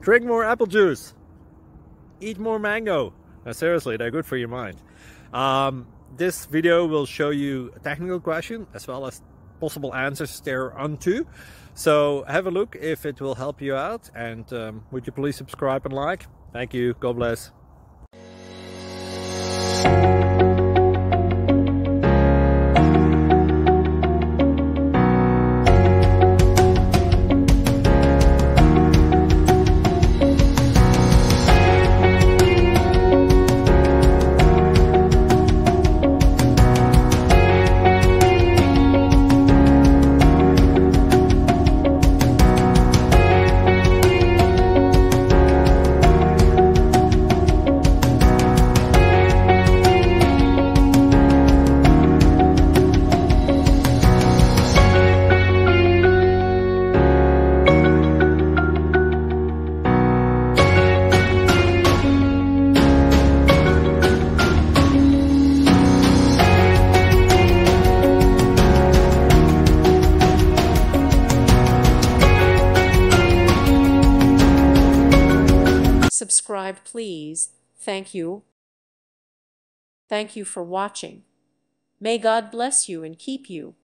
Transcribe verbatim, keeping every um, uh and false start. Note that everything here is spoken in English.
Drink more apple juice. Eat more mango. Now, seriously, they're good for your mind. Um, this video will show you a technical question as well as possible answers thereunto. So have a look if it will help you out. And um, would you please subscribe and like? Thank you. God bless. Subscribe, please. Thank you. Thank you for watching. May God bless you and keep you.